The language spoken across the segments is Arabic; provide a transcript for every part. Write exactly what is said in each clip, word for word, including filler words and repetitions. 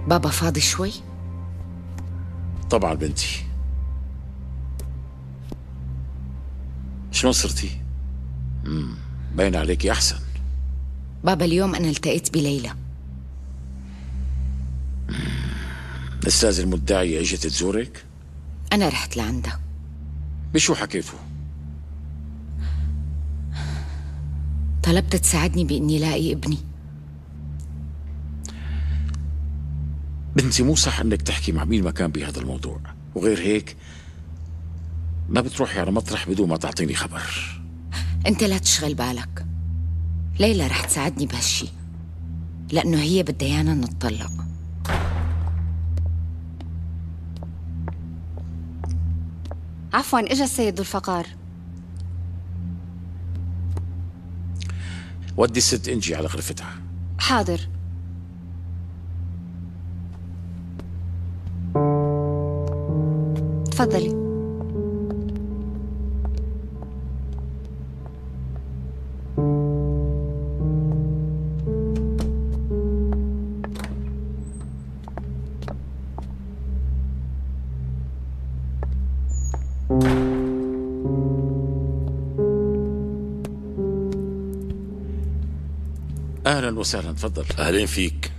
بابا فاضي شوي؟ طبعا بنتي. شلون صرتي؟ امم باين عليكي احسن. بابا اليوم انا التقيت بليلى. الاستاذ المدعي اجت تزورك؟ انا رحت لعندها. بشو حكيتوا؟ طلبت تساعدني بإني لاقي ابني. بنتي مو صح انك تحكي مع مين ما كان بهذا الموضوع، وغير هيك ما بتروحي على مطرح بدون ما تعطيني خبر. انت لا تشغل بالك، ليلى رح تساعدني بهالشي لأنه هي بدها ايانا نتطلق. عفواً، اجا السيد ذو الفقار. ودي الست انجي على غرفتها. حاضر. تفضلي. اهلا وسهلا، تفضل. اهلين فيك.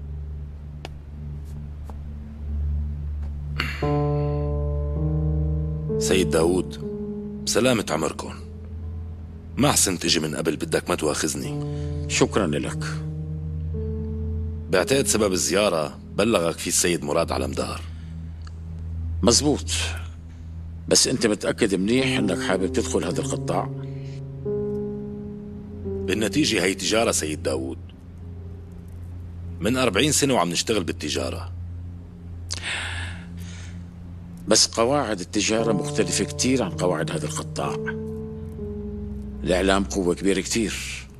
سيد داوود، بسلامة عمركم. ما حسنت اجي من قبل، بدك ما تواخذني. شكرا لك. بعتقد سبب الزيارة بلغك فيه السيد مراد علمدار. مزبوط، بس انت متأكد منيح انك حابب تدخل هذا القطاع؟ بالنتيجة هي تجارة سيد داوود، من أربعين سنة وعم نشتغل بالتجارة. بس قواعد التجارة مختلفة كتير عن قواعد هذا القطاع. الإعلام قوة كبيرة كتير،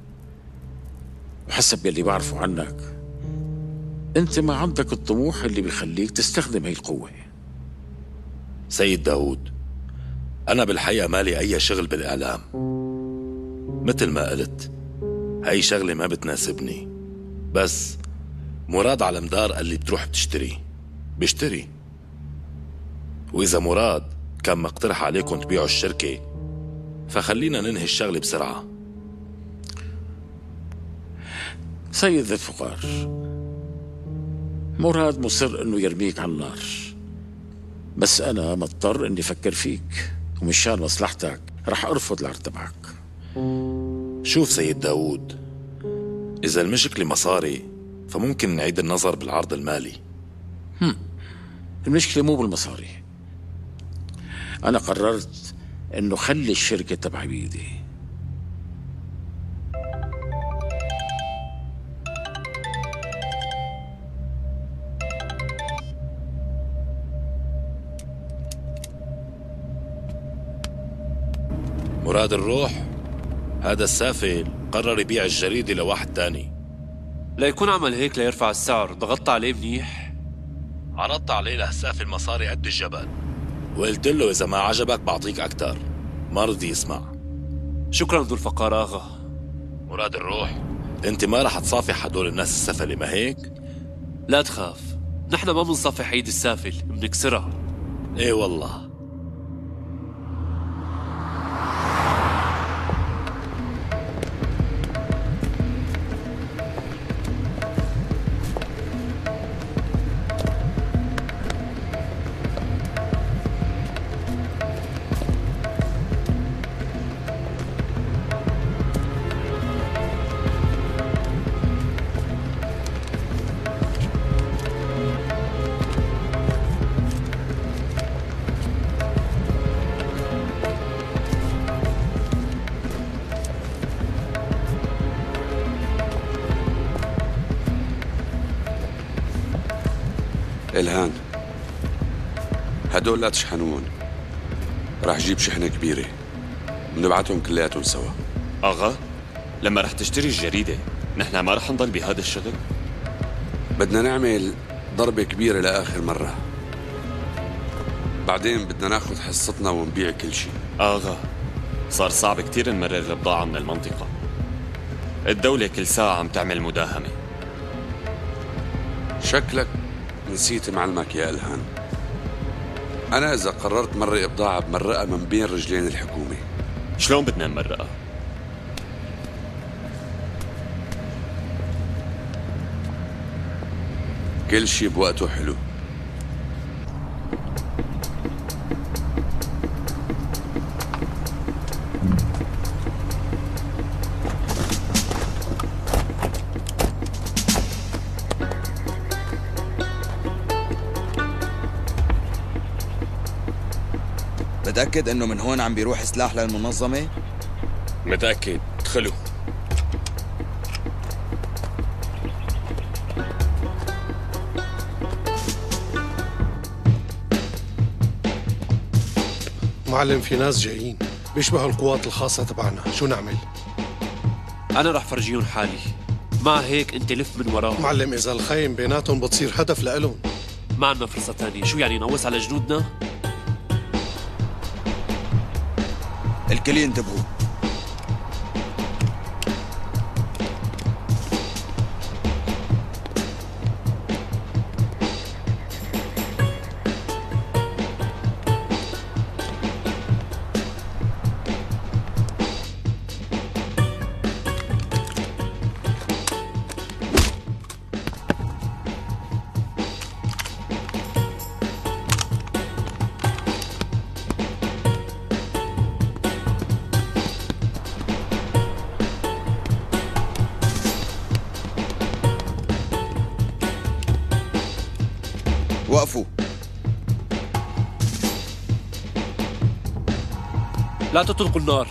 وحسب يلي بعرفه عنك انت ما عندك الطموح اللي بيخليك تستخدم هي القوة. سيد داوود، أنا بالحقيقة مالي أي شغل بالإعلام. مثل ما قلت، هاي شغلة ما بتناسبني. بس مراد علمدار قال لي بتروح بتشتري، بشتري. وإذا مراد كان مقترح عليكم تبيعوا الشركة، فخلينا ننهي الشغلة بسرعة. سيد ذي الفقار، مراد مصر انه يرميك على النار، بس انا مضطر اني افكر فيك، ومشان مصلحتك رح ارفض العرض تبعك. شوف سيد داوود، إذا المشكلة مصاري فممكن نعيد النظر بالعرض المالي. هم. المشكلة مو بالمصاري. أنا قررت إنه خلي الشركة تبعي بإيدي. مراد الروح، هذا السافل قرر يبيع الجريدة لواحد تاني. لا يكون عمل هيك ليرفع السعر، ضغطت عليه منيح. عرضت عليه لهسافل مصاري قد الجبل، وقلت له إذا ما عجبك بعطيك أكتر. ما رضي يسمع. شكرا ذو الفقار آغا. مراد الروح، انت ما رح تصافح هدول الناس السفلة، ما هيك؟ لا تخاف، نحن ما بنصافح ايد السافل، بنكسرها. ايه والله. إلهان، هدول لا تشحنون، راح جيب شحنة كبيرة بنبعتهم كلياتهم سوا. أغا، لما رح تشتري الجريدة نحن ما رح نضل بهذا الشغل؟ بدنا نعمل ضربة كبيرة لآخر مرة، بعدين بدنا ناخد حصتنا ونبيع كل شيء. آغا، صار صعب كتير نمرر البضاعة من المنطقة. الدولة كل ساعة عم تعمل مداهمة. شكلك نسيت معلمك يا إلهان. أنا إذا قررت مرق بضاعة بمرقها من بين رجلين الحكومة. شلون بدنا نمرقها؟ كل شي بوقته حلو. متأكد انه من هون عم بيروح سلاح للمنظمة؟ متأكد. ادخلوا. معلم في ناس جايين بيشبهوا القوات الخاصة تبعنا، شو نعمل؟ أنا رح فرجيهم حالي، مع هيك أنت لف من وراهم. معلم إذا الخايم بيناتهم بتصير هدف لإلهم. ما عنا فرصة تانية، شو يعني نقوس على جنودنا؟ الكل ينتبهوا. وقفوا. لا تطلقوا النار.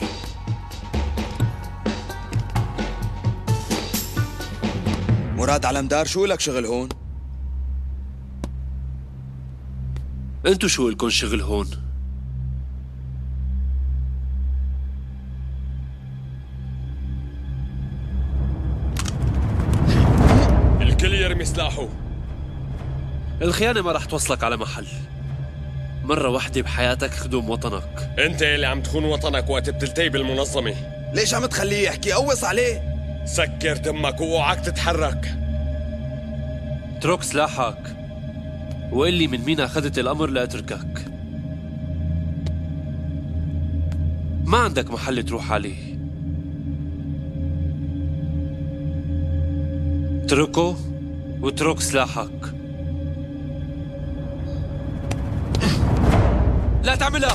مراد علمدار، شو لك شغل هون؟ انتو شو لكم شغل هون؟ الكل يرمي سلاحه. الخيانة ما رح توصلك على محل. مرة واحدة بحياتك خدم وطنك. انت اللي عم تخون وطنك وقت بتلتقي بالمنظمة. ليش عم تخليه يحكي؟ قوص عليه. سكر تمك واوعك تتحرك. اترك سلاحك وقل لي من مين اخذت الامر لاتركك. ما عندك محل تروح عليه. اتركه واترك سلاحك. لا تعملها.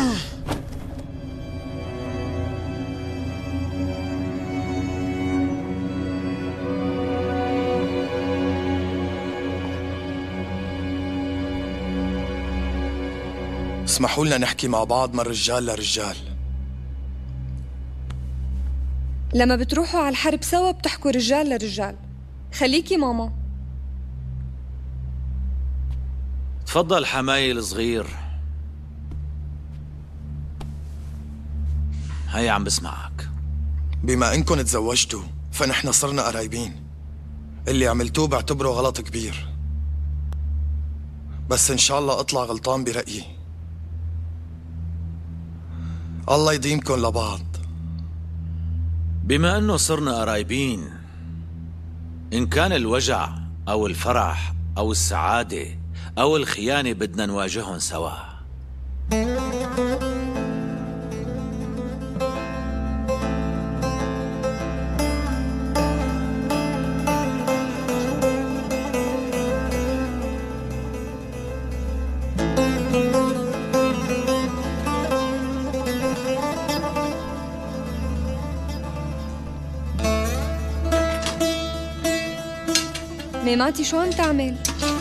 اسمحوا لنا نحكي مع بعض من رجال لرجال. لما بتروحوا على الحرب سوا بتحكوا رجال لرجال. خليكي ماما. تفضل حمايل الصغير. هي عم بسمعك. بما انكم تزوجتوا فنحن صرنا قرايبين. اللي عملتوه بعتبره غلط كبير، بس ان شاء الله اطلع غلطان برأيي. الله يديمكم لبعض. بما انه صرنا قرايبين، ان كان الوجع او الفرح او السعادة او الخيانة بدنا نواجههم سوا. ميماتي شو عم تعمل؟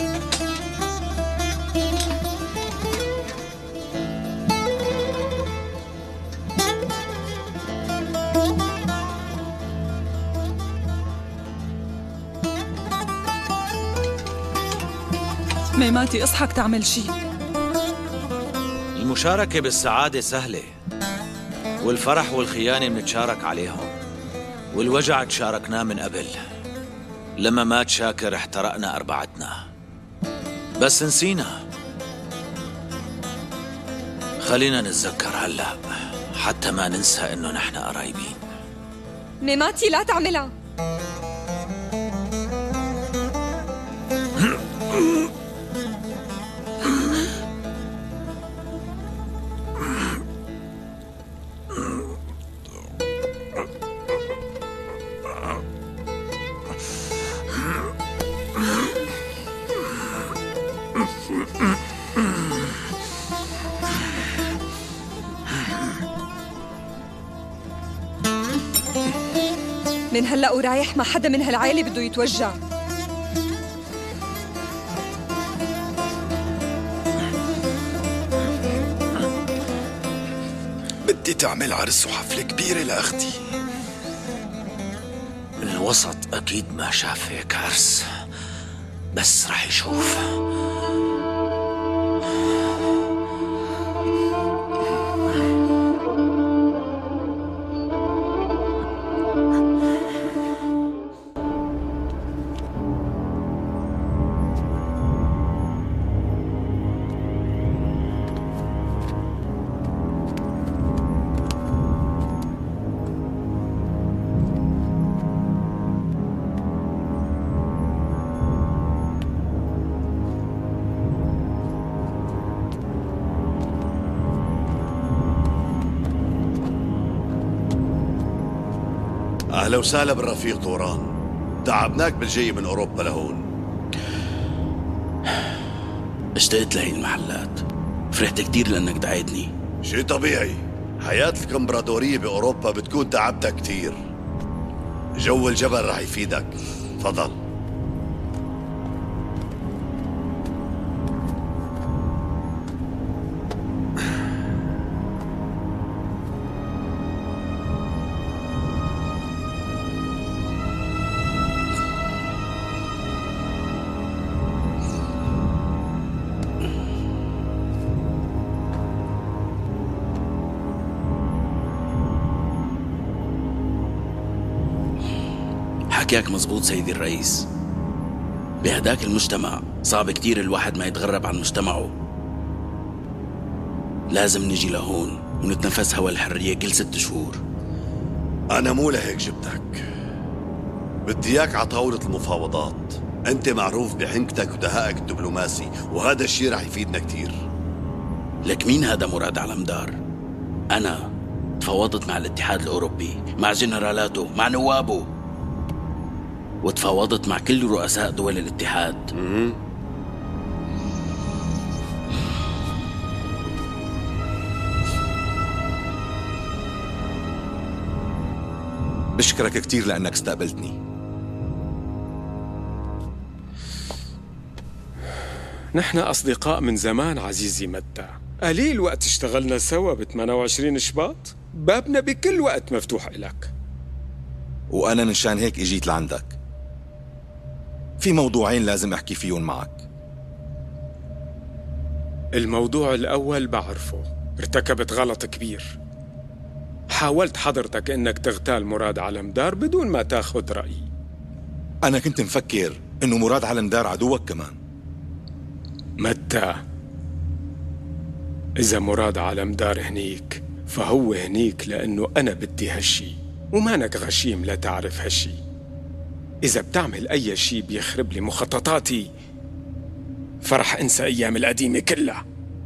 ميماتي اصحك تعمل شي. المشاركة بالسعادة سهلة، والفرح والخيانة منتشارك عليهم، والوجع تشاركناه من قبل. لما مات شاكر احترقنا أربعتنا، بس نسينا. خلينا نتذكر هلأ حتى ما ننسى إنه نحن قرايبين. ميماتي لا تعملها. من هلأ ورايح ما حدا من هالعائلة بده يتوجع. بدي تعمل عرس وحفلة كبيرة لأختي. الوسط أكيد ما شاف هيك عرس، بس رح يشوف. أهلا وسهلا بالرفيق طوران. تعبناك بالجي من أوروبا لهون. اشتقت لهي المحلات، فرحت كتير لأنك دعيتني. شي طبيعي، حياة الكمبرادورية بأوروبا بتكون تعبتك كتير. جو الجبل رح يفيدك. تفضل. حكيك مزبوط سيدي الرئيس. بهداك المجتمع صعب كتير الواحد ما يتغرب عن مجتمعه. لازم نجي لهون ونتنفس هوا الحرية كل ست شهور. أنا مو لهيك جبتك، بدي إياك على طاولة المفاوضات. أنت معروف بحنكتك ودهائك الدبلوماسي، وهذا الشيء رح يفيدنا كتير. لك مين هذا مراد علمدار؟ أنا تفاوضت مع الاتحاد الأوروبي، مع جنرالاته، مع نوابه، وتفاوضت مع كل رؤساء دول الاتحاد. بشكرك كتير لأنك استقبلتني. نحن أصدقاء من زمان عزيزي متى. قليل وقت اشتغلنا سوا ب ثمانية وعشرين شباط. بابنا بكل وقت مفتوح إلك. وأنا منشان هيك إجيت لعندك. في موضوعين لازم أحكي فيهم معك. الموضوع الأول بعرفه، ارتكبت غلط كبير. حاولت حضرتك إنك تغتال مراد علمدار بدون ما تاخد رأيي. أنا كنت مفكر إنه مراد علمدار عدوك كمان. متى، إذا مراد علمدار هنيك فهو هنيك لأنه أنا بدي هالشي، ومانك غشيم لا تعرف هالشي. إذا بتعمل أي شي بيخرب لي مخططاتي فرح أنسى أيام القديمة كلها.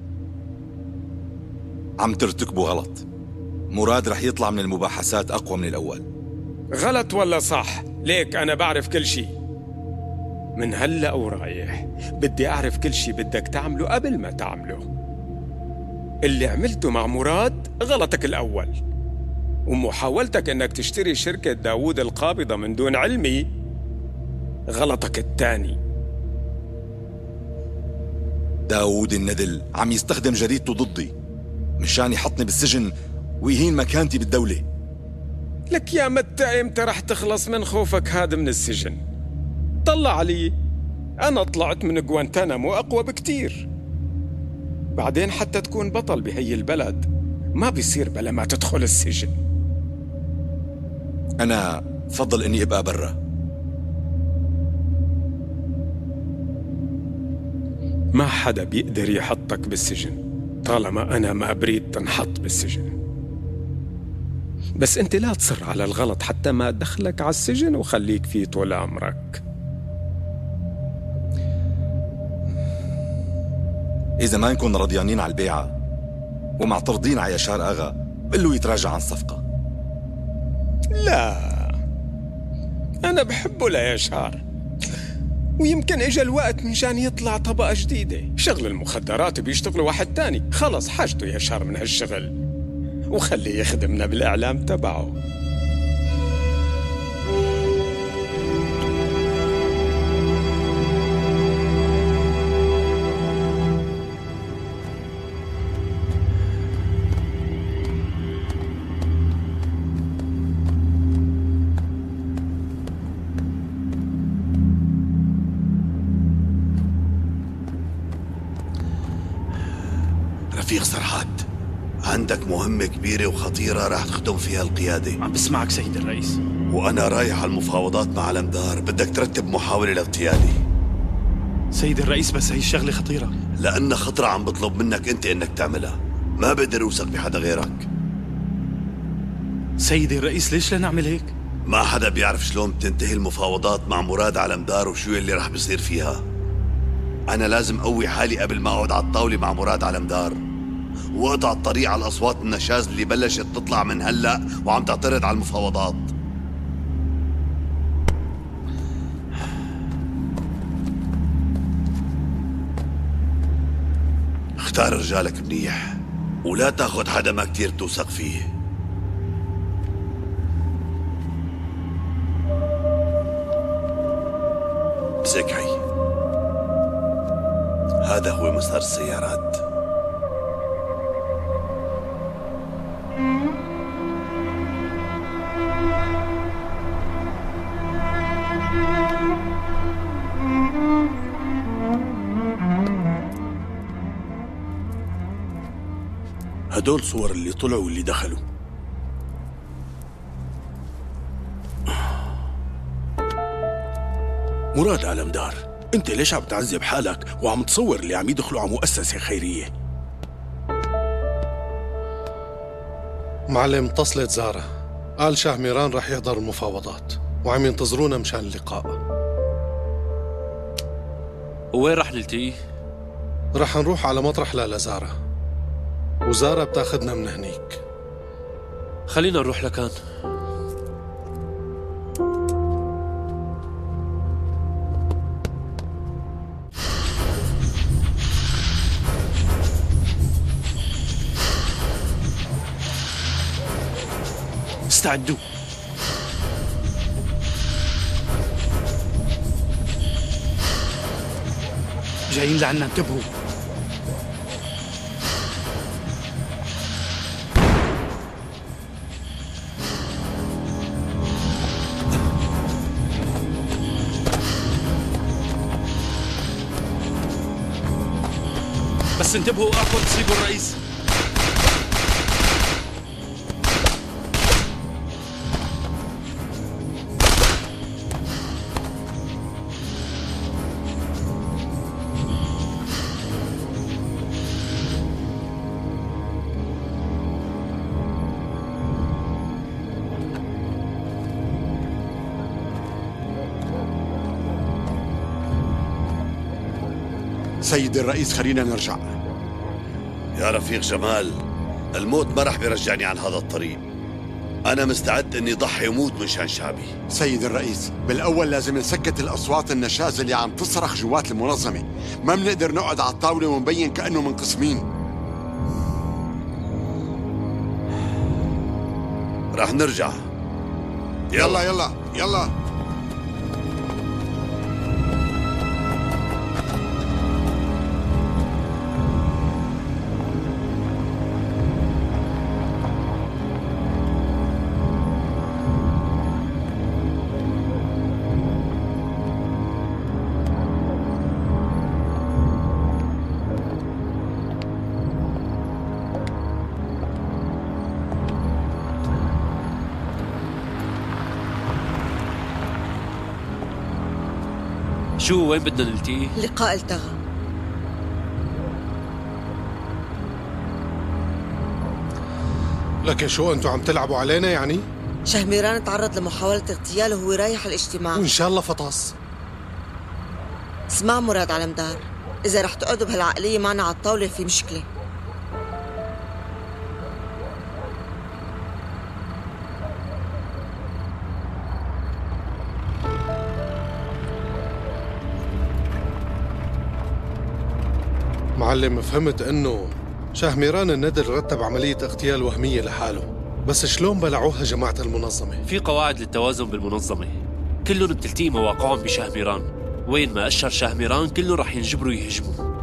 عم ترتكبوا غلط. مراد رح يطلع من المباحثات أقوى من الأول. غلط ولا صح؟ ليك أنا بعرف كل شي. من هلأ ورايح بدي أعرف كل شي بدك تعمله قبل ما تعمله. اللي عملته مع مراد غلطك الأول، ومحاولتك إنك تشتري شركة داوود القابضة من دون علمي غلطك الثاني. داوود الندل عم يستخدم جريدته ضدي مشان يحطني بالسجن ويهين مكانتي بالدولة. لك يا متى امتى رح تخلص من خوفك هذا من السجن؟ طلع علي، أنا طلعت من غوانتانامو أقوى بكتير. بعدين حتى تكون بطل بهي البلد ما بيصير بلا ما تدخل السجن. أنا فضل إني أبقى برا. ما حدا بيقدر يحطك بالسجن طالما أنا ما بريد تنحط بالسجن. بس أنت لا تصر على الغلط حتى ما دخلك على السجن وخليك فيه طول عمرك. إذا ما نكون رضيانين على البيعة ومعترضين على يشار أغا بقول له يتراجع عن الصفقة. لا، أنا بحبه ليشار، ويمكن إجا الوقت مشان يطلع طبقة جديدة. شغل المخدرات بيشتغل واحد تاني، خلص حاجته يشار من هالشغل وخليه يخدمنا بالإعلام تبعه. رفيق سرحات، عندك مهمة كبيرة وخطيرة راح تخدم فيها القيادة. عم بسمعك سيد الرئيس. وأنا رايح على المفاوضات مع علمدار، بدك ترتب محاولة لاغتيالي. سيد الرئيس بس هي الشغلة خطيرة. لأن خطرة عم بطلب منك أنت إنك تعملها، ما بقدر أوثق بحدا غيرك. سيدي الرئيس ليش لا نعمل هيك؟ ما حدا بيعرف شلون بتنتهي المفاوضات مع مراد علمدار وشو اللي رح بيصير فيها. أنا لازم أقوي حالي قبل ما أقعد على الطاولة مع مراد علمدار، وأقطع الطريق على الأصوات النشاز اللي بلشت تطلع من هلأ وعم تعترض على المفاوضات. اختار رجالك منيح ولا تاخد حدا ما كتير توثق فيه. مسكعي، هذا هو مسار السيارات. هدول صور اللي طلعوا واللي دخلوا. مراد علمدار، انت ليش عم تعذب حالك وعم تصور اللي عم يدخلوا على مؤسسة خيرية؟ معلم، اتصلت زارة، قال شاه ميران رح يحضر المفاوضات وعم ينتظرونا مشان اللقاء. وين رح نلتقي؟ رح نروح على مطرح لزارة، وزارة بتاخدنا من هنيك. خلينا نروح لكان. استعدوا. جايين لعنا، انتبهوا. بس انتبهوا، اخذ تصيبوا الرئيس. سيد الرئيس خلينا نرجع. يا رفيق جمال، الموت ما رح بيرجعني عن هذا الطريق. أنا مستعد إني ضحي وموت مشان شعبي. سيد الرئيس، بالأول لازم نسكت الأصوات النشاز اللي عم تصرخ جوات المنظمة. ما بنقدر نقعد على الطاولة ونبين كأنه منقسمين. رح نرجع. يلا يلا يلا. شو وين بدنا نلتقي؟ لقاء التغى. لكن شو انتوا عم تلعبوا علينا يعني؟ شاه ميران تعرض لمحاولة اغتياله وهو رايح الاجتماع. وإن شاء الله فطاس. اسمع مراد علمدار، إذا رح تقعدوا بهالعقلية معنا على الطاولة في مشكلة. معلم، فهمت انه شاه ميران الندل رتب عملية اغتيال وهمية لحاله، بس شلون بلعوها جماعة المنظمة؟ في قواعد للتوازن بالمنظمة، كلهم بتلتقي مواقعهم بشاه ميران، وين ما أشهر شاه ميران كلهم رح ينجبروا يهجموا.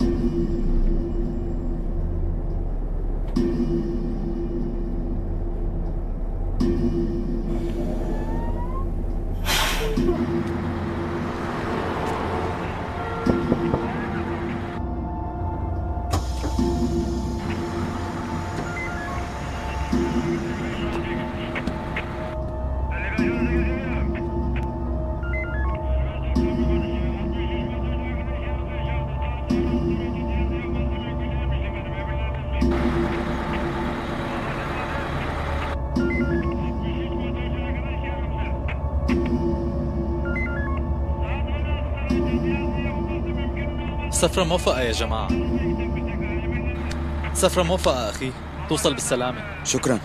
سفرة موفقة يا جماعة. سفرة موفقة أخي، توصل بالسلامة. شكرا.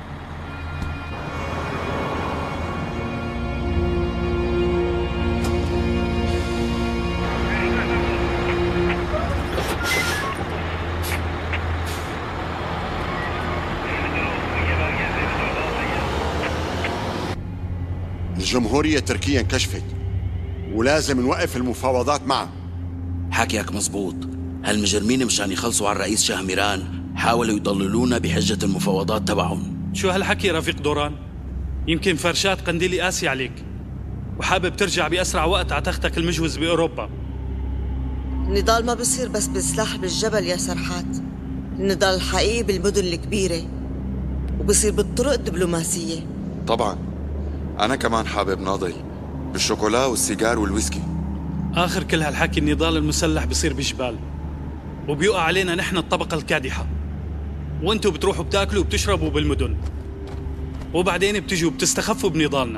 الجمهورية التركية انكشفت ولازم نوقف المفاوضات معها. حكيك مزبوط. هالمجرمين مشان يخلصوا على الرئيس شاهميران حاولوا يضللونا بحجة المفاوضات تبعهم. شو هالحكي رفيق دوران؟ يمكن فرشات قنديلي قاسي عليك وحابب ترجع بأسرع وقت على تختك المجوز بأوروبا. النضال ما بصير بس بالسلاح بالجبل يا سرحات. النضال الحقيقي بالمدن الكبيرة وبصير بالطرق الدبلوماسية. طبعا أنا كمان حابب ناضل بالشوكولا والسيجار والويسكي. آخر كل هالحكي النضال المسلح بصير بجبال وبيقع علينا نحن الطبقة الكادحة، وانتوا بتروحوا بتاكلوا وبتشربوا بالمدن وبعدين بتجوا بتستخفوا بنضالنا.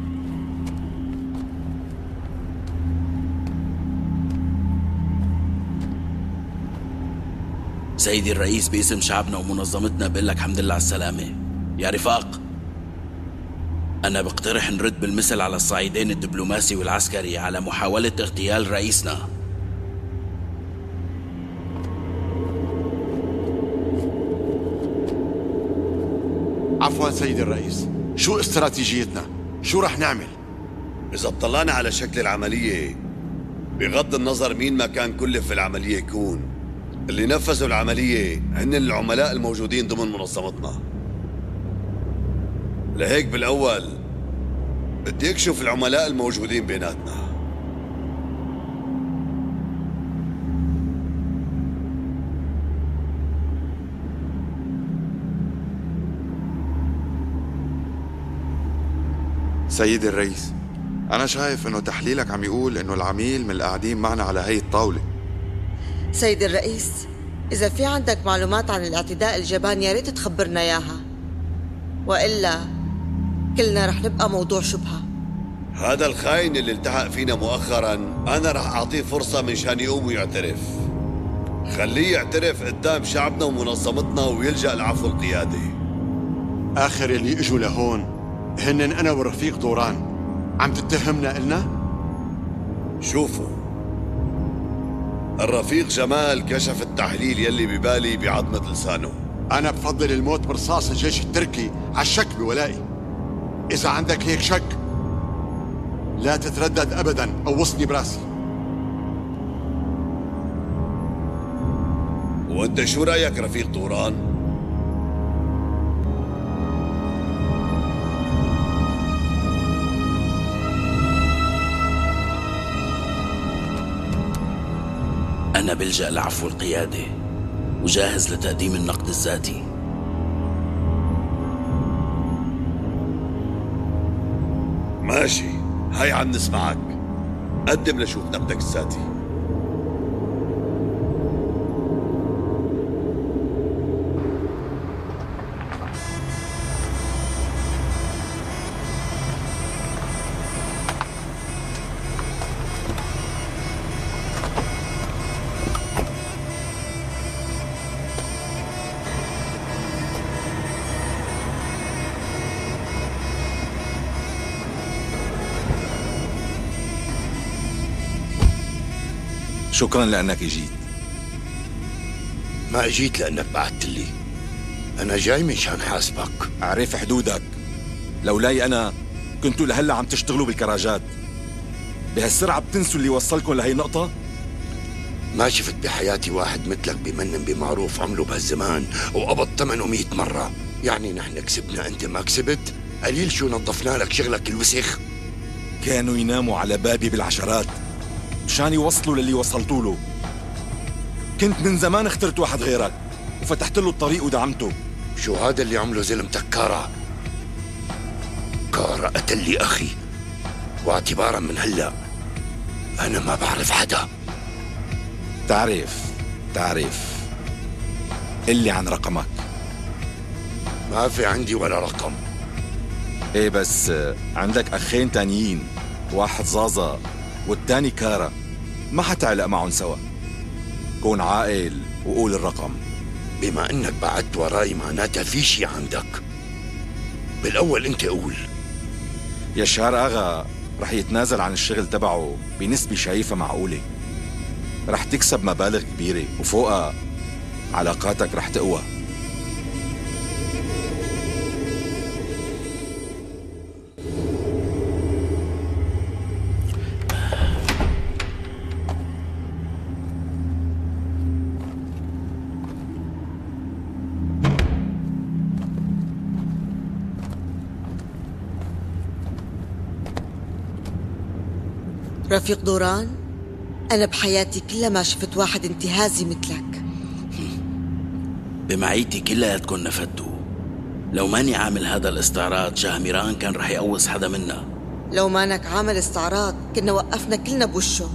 سيدي الرئيس، باسم شعبنا ومنظمتنا بقول لك حمد لله على السلامة. يا رفاق، أنا بقترح نرد بالمثل على الصعيدين الدبلوماسي والعسكري على محاولة اغتيال رئيسنا. عفوا سيدي الرئيس، شو استراتيجيتنا؟ شو رح نعمل؟ إذا اطلعنا على شكل العملية، بغض النظر مين ما كان كلف في العملية يكون، اللي نفذوا العملية هن العملاء الموجودين ضمن منظمتنا. لهيك بالأول بدي أكشف العملاء الموجودين بيناتنا. سيدي الرئيس، أنا شايف إنه تحليلك عم يقول إنه العميل من القاعدين معنا على هي الطاولة. سيدي الرئيس، إذا في عندك معلومات عن الاعتداء الجبان يا ريت تخبرنا إياها، وإلا كلنا رح نبقى موضوع شبهة. هذا الخاين اللي التحق فينا مؤخرا أنا رح أعطيه فرصة من شان يقوم ويعترف. خليه يعترف قدام شعبنا ومنظمتنا ويلجأ العفو القيادي. آخر اللي إجوا لهون هن أنا والرفيق دوران. عم تتهمنا إلنا؟ شوفوا، الرفيق جمال كشف التحليل يلي ببالي بعظمة لسانه. أنا بفضل الموت برصاص الجيش التركي على الشك بولائي. إذا عندك هيك شك لا تتردد أبداً، قوصني براسي. وأنت شو رأيك رفيق دوران؟ أنا بلجأ لعفو القيادة وجاهز لتقديم النقد الذاتي. ماشي، هاي عم نسمعك. قدم لشوف نقدك الذاتي. شكرا لأنك جيت. ما اجيت لأنك بعثت لي، أنا جاي مشان حاسبك. أعرف حدودك، لولاي أنا كنتوا لهلا عم تشتغلوا بالكراجات. بهالسرعة بتنسوا اللي وصلكم لهي النقطة؟ ما شفت بحياتي واحد مثلك بمنن بمعروف عمله بهالزمان وقبض ثمنه مئة مرة. يعني نحن كسبنا انت ما كسبت؟ قليل شو نظفنا لك شغلك الوسخ. كانوا يناموا على بابي بالعشرات مشان يوصلوا للي وصلتوا له. كنت من زمان اخترت واحد غيرك وفتحت له الطريق ودعمته. شو هذا اللي عمله زلمتك كارا؟ كارا قتل لي أخي، واعتبارا من هلأ أنا ما بعرف حدا. تعرف تعرف اللي عن رقمك. ما في عندي ولا رقم. ايه بس عندك أخين تانيين، واحد زازا والتاني كارا، ما حتعلق معهم سوا. كون عاقل وقول الرقم. بما انك بعدت وراي معناتها في شي عندك. بالاول انت قول. يشار اغا رح يتنازل عن الشغل تبعه بنسبة شايفة معقولة. رح تكسب مبالغ كبيرة وفوقها علاقاتك رح تقوى. رفيق دوران، أنا بحياتي كلها ما شفت واحد انتهازي مثلك. بمعيتي كلياتكن نفدتوا. لو ماني عامل هذا الاستعراض شهميران كان رح يقوص حدا منا. لو مانك عامل استعراض كنا وقفنا كلنا بوشه.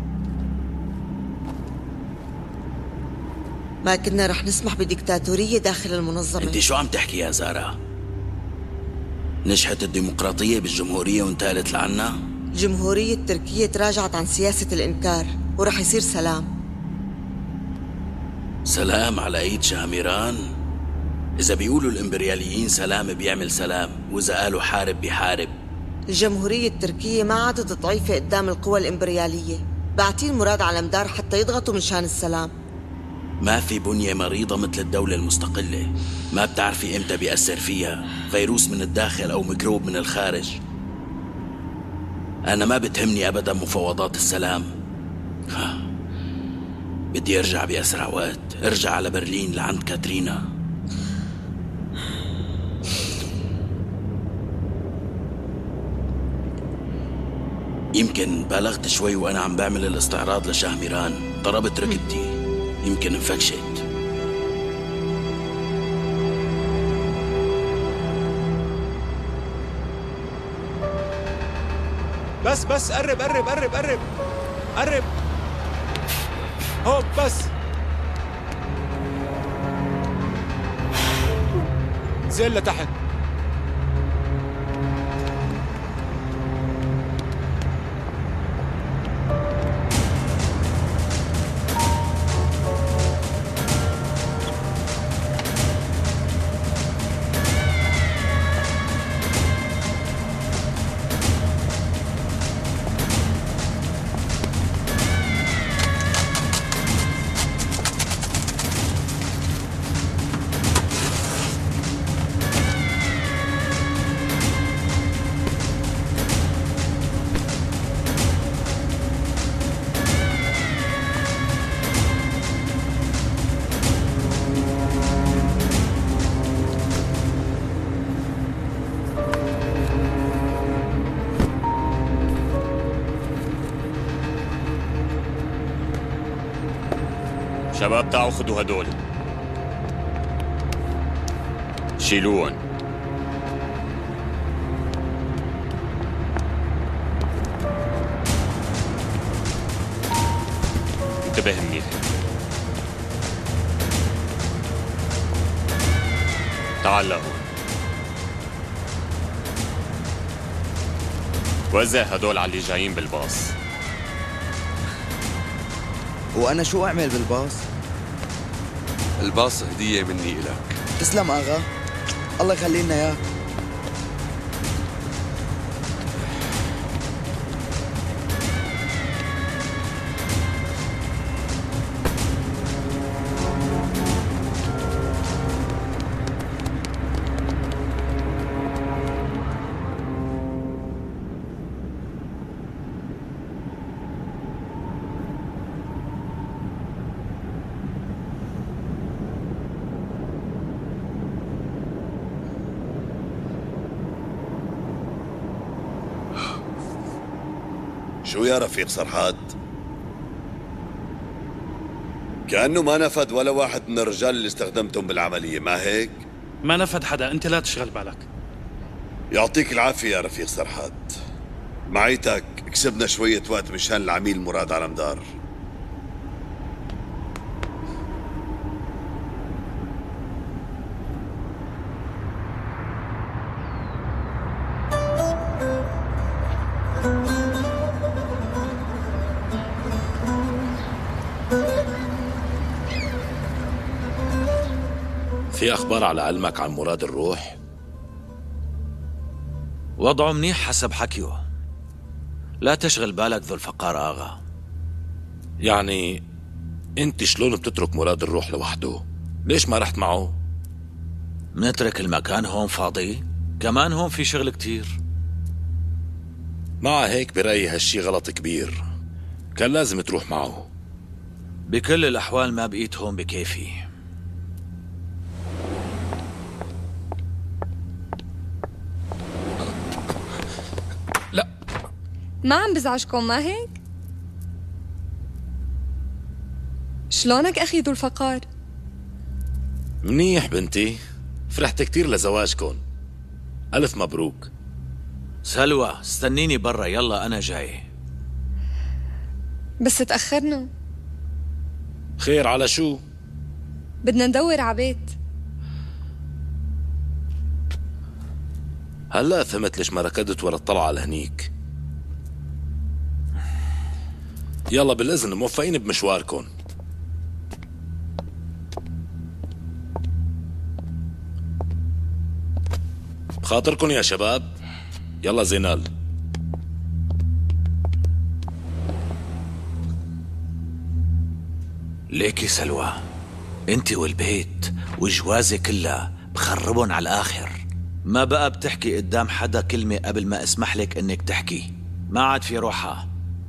ما كنا رح نسمح بديكتاتورية داخل المنظمة. انت شو عم تحكي يا زارا؟ نجحت الديمقراطية بالجمهورية وانتقلت لعنا؟ الجمهورية التركية تراجعت عن سياسة الإنكار ورح يصير سلام. سلام على ايد شهميران؟ إذا بيقولوا الإمبرياليين سلام بيعمل سلام، وإذا قالوا حارب بيحارب. الجمهورية التركية ما عادت ضعيفة قدام القوى الإمبريالية، باعتين مراد علمدار حتى يضغطوا من شان السلام. ما في بنية مريضة مثل الدولة المستقلة، ما بتعرفي إمتى بيأثر فيها فيروس من الداخل أو ميكروب من الخارج. أنا ما بتهمني أبدا مفاوضات السلام. ها. بدي أرجع بأسرع وقت، أرجع على برلين لعند كاترينا. يمكن بالغت شوي وأنا عم بعمل الاستعراض لشهميران، ضربت ركبتي، يمكن انفكشت. بس بس قرب قرب قرب قرب قرب هوب بس. انزل لتحت. شباب تعالوا خدوا هدول، شيلوهم. انتبه منيح. تعال لهون. وزع هدول على اللي جايين بالباص. وأنا شو أعمل بالباص؟ الباص هدية مني إلك. تسلم آغا، الله يخلي لنا إياك. شو يا رفيق سرحات؟ كأنه ما نفذ ولا واحد من الرجال اللي استخدمتهم بالعملية، ما هيك؟ ما نفد حدا، انت لا تشغل بالك. يعطيك العافية يا رفيق سرحات، معيتك كسبنا شوية وقت مشان العميل مراد علمدار. في أخبار على علمك عن مراد الروح؟ وضعه منيح حسب حكيه. لا تشغل بالك ذو الفقار آغا. يعني انت شلون بتترك مراد الروح لوحده؟ ليش ما رحت معه؟ منترك المكان هون فاضي، كمان هون في شغل كتير. مع هيك برأيي هالشي غلط كبير، كان لازم تروح معه. بكل الأحوال ما بقيت هون بكيفي. ما عم بزعجكم ما هيك؟ شلونك أخي ذو الفقار؟ منيح بنتي، فرحت كتير لزواجكن. ألف مبروك. سلوى استنيني برا، يلا أنا جاي. بس تأخرنا. خير على شو؟ بدنا ندور عبيت. هلا فهمت ليش ما ركضت ورا الطلعة لهنيك. يلا بالإذن، موفقين بمشواركم. بخاطركم يا شباب. يلا زينال. ليكي سلوى، انت والبيت وجوازي كلها بخربن على الآخر. ما بقى بتحكي قدام حدا كلمة قبل ما اسمح لك انك تحكي. ما عاد في روحها.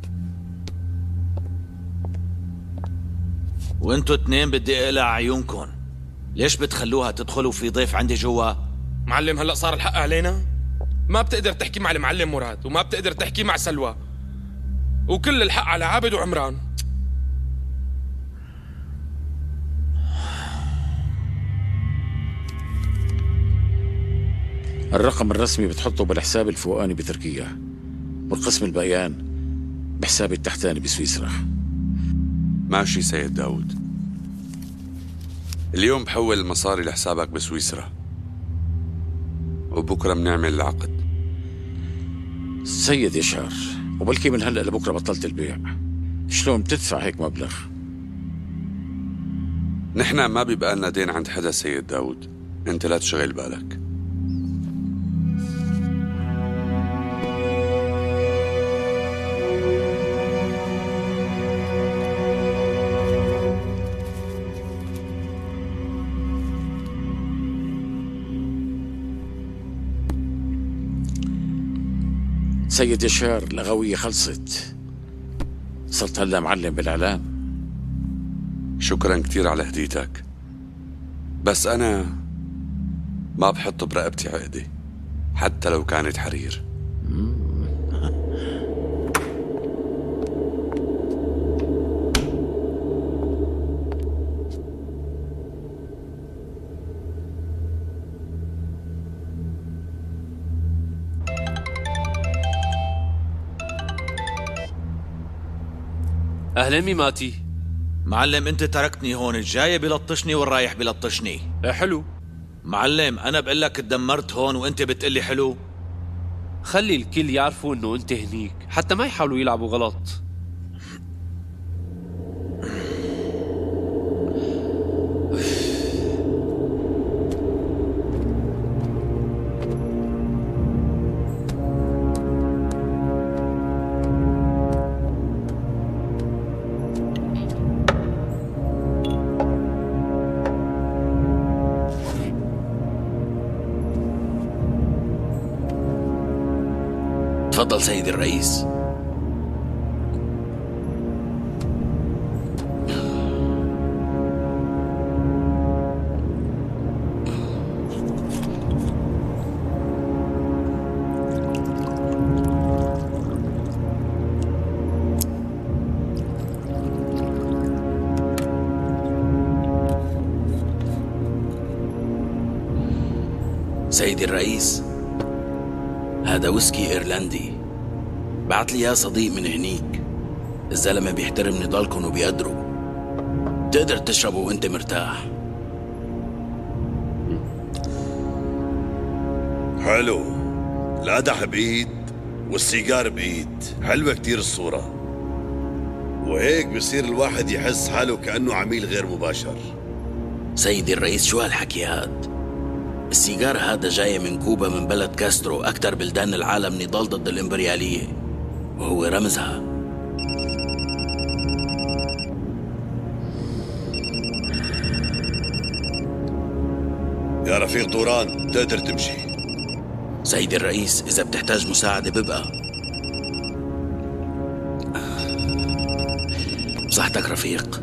وانتوا اتنين بدي اقلع عيونكم. ليش بتخلوها تدخلوا في ضيف عندي جوا؟ معلم هلأ صار الحق علينا؟ ما بتقدر تحكي مع المعلم مراد، وما بتقدر تحكي مع سلوى، وكل الحق على عابد وعمران. الرقم الرسمي بتحطه بالحساب الفوقاني بتركيا، والقسم البيان بحسابي التحتاني بسويسرا. ماشي سيد داود. اليوم بحول المصاري لحسابك بسويسرا، وبكرة بنعمل العقد. سيد يشار، وبلكي من هلأ لبكرة بطلت البيع. شلون بتدفع هيك مبلغ؟ نحن ما بيبقى لنا دين عند حدا سيد داود، انت لا تشغل بالك. سيد يشار، الغوية خلصت، صرت هلا معلم بالإعلام. شكرا كتير على هديتك، بس أنا ما بحط برقبتي عقدة حتى لو كانت حرير. أهلا ميماتي. معلم انت تركتني هون، الجاي بلطشني والرايح بلطشني. ايه حلو. معلم انا بقول لك تدمرت هون وانت بتقلي حلو. خلي الكل يعرفوا انه انت هنيك حتى ما يحاولوا يلعبوا غلط. تفضل سيدي الرئيس. سيدي الرئيس، هذا ويسكي إيرلندي بعت لي يا صديق من هنيك. الزلمة بيحترم نضالكم وبيقدره، تقدر تشربه وانت مرتاح. حلو، القدح بإيد والسيجار بإيد، حلوة كتير الصورة. وهيك بصير الواحد يحس حاله كأنه عميل غير مباشر. سيدي الرئيس، شو هالحكي هاد؟ السيجار هذا جاي من كوبا، من بلد كاسترو، أكتر بلدان العالم نضال ضد الإمبريالية، وهو رمزها. يا رفيق طوران، تقدر تمشي. سيدي الرئيس، إذا بتحتاج مساعدة ببقى. بصحتك رفيق.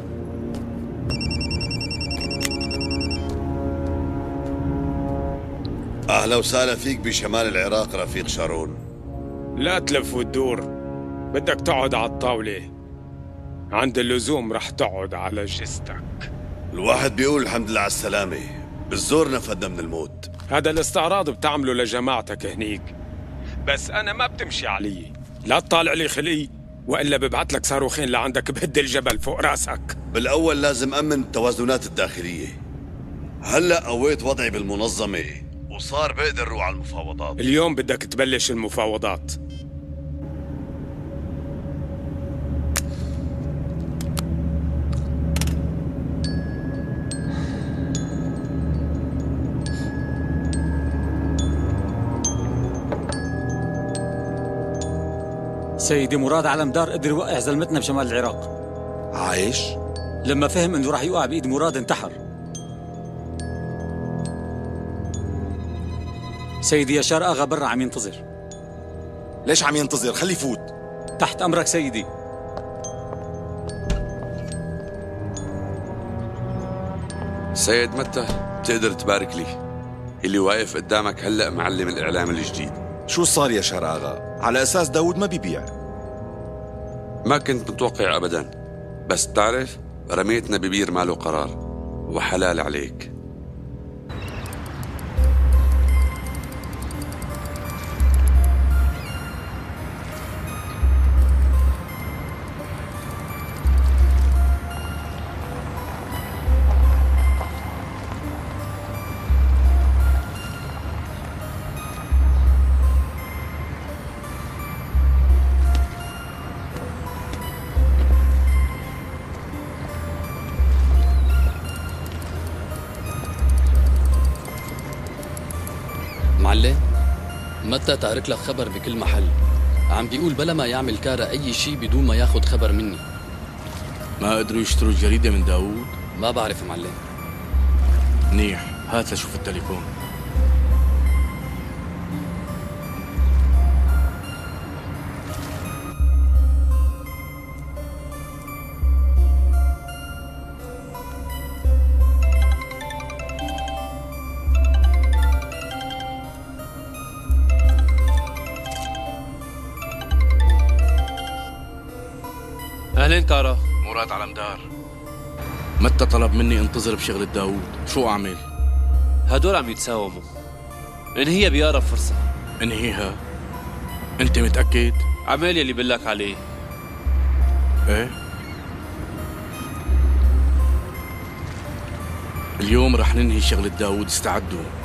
أهلا وسهلا فيك بشمال العراق رفيق شارون. لا تلف وتدور، بدك تقعد على الطاولة. عند اللزوم رح تقعد على جثتك. الواحد بيقول الحمد لله على السلامة، بالزور نفدنا من الموت. هذا الاستعراض بتعمله لجماعتك هنيك، بس أنا ما بتمشي علي. لا تطالع لي خلقي، وإلا ببعت لك صاروخين لعندك بهد الجبل فوق راسك. بالأول لازم أمن التوازنات الداخلية. هلأ قويت وضعي بالمنظمة وصار بقدر روح على المفاوضات. اليوم بدك تبلش المفاوضات. سيدي مراد علمدار قدر يوقع زلمتنا بشمال العراق. عايش؟ لما فهم انه راح يوقع بايد مراد انتحر. سيدي يشار اغا برا عم ينتظر. ليش عم ينتظر؟ خليه يفوت. تحت امرك سيدي. سيد متى، بتقدر تبارك لي؟ اللي واقف قدامك هلأ معلم الإعلام الجديد. شو صار يا شار آغا؟ على أساس داود ما بيبيع. ما كنت متوقع أبدا، بس بتعرف رميتنا ببير ماله قرار، وحلال عليك. معلم، متى تارك لك خبر بكل محل، عم بيقول بلا ما يعمل كارا أي شي بدون ما ياخد خبر مني. ما قدروا يشتروا الجريدة من داوود؟ ما بعرف معلم. منيح، هات لشوف التليفون. أهلين كارا. مراد علمدار. متى طلب مني انتظر بشغل داوود، شو أعمل؟ هدول عم يتساوموا، انهيها بأقرب فرصة. انهيها؟ أنت متأكد؟ عمال يلي بقلك عليه. ايه؟ اليوم رح ننهي شغلة داوود، استعدوا.